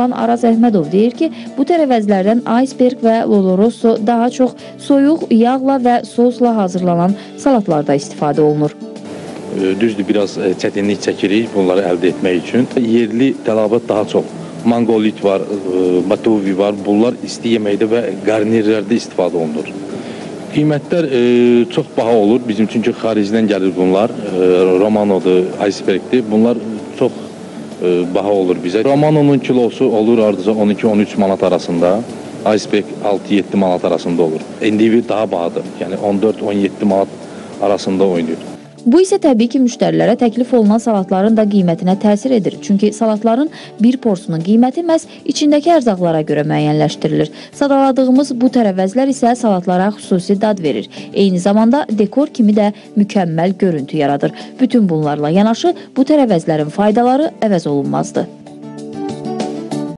Araz Əhmədov deyir ki, bu tərəvəzlərdən iceberg və oloroso daha çox soyuq, yağla və sosla hazırlanan salatlarda istifadə olunur. Düzdür, biraz çətinlik çəkirik bunları əldə etmək üçün. Yerli tələbat daha çox. Mangolit var, batuvi var. Bunlar isti yeməkdə və qarnirlərdə istifadə olunur. Qiymətlər çox baha olur. Bizim çünki xaricdən gəlir bunlar. Romanodur, icebergdir. Bunlar çox baha olur bizə. Romanonun kilosu olur ardıca 12-13 manat arasında. Iceberg 6-7 manat arasında olur. Endivi daha bahadır. Yəni 14-17 manat arasında oynayır. Bu isə təbii ki, müştərilərə təklif olunan salatların da qiymətinə təsir edir. Çünki salatların bir porsunun qiyməti məhz içindəki ərzaqlara görə müəyyənləşdirilir. Sadaladığımız bu tərəvəzlər isə salatlara xüsusi dad verir. Eyni zamanda dekor kimi də mükəmməl görüntü yaradır. Bütün bunlarla yanaşı bu tərəvəzlərin faydaları əvəz olunmazdır.